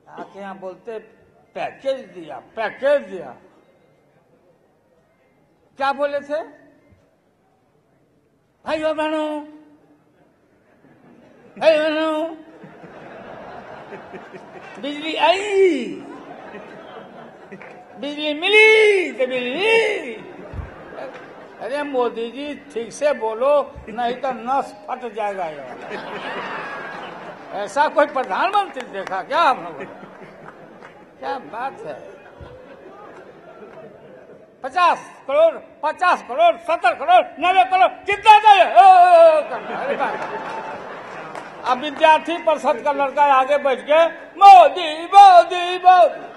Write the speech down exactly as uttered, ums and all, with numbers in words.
आपके यहाँ बोलते पैकेज दिया, पैकेज दिया। क्या बोले थे? भाइयों बहनों, भाइयों बहनों, बिजली आई, बिजली मिली तो बिजली। अरे मोदी जी ठीक से बोलो, नहीं तो नस फट जाएगा ये। ऐसा कोई प्रधानमंत्री देखा क्या हम लोगों ने? क्या बात है। पचास करोड़, पचास करोड़, सत्तर करोड़, नब्बे करोड़, कितना चाहिए? अब विद्यार्थी परिषद का लड़का आगे बैठ के मोदी मोदी मोदी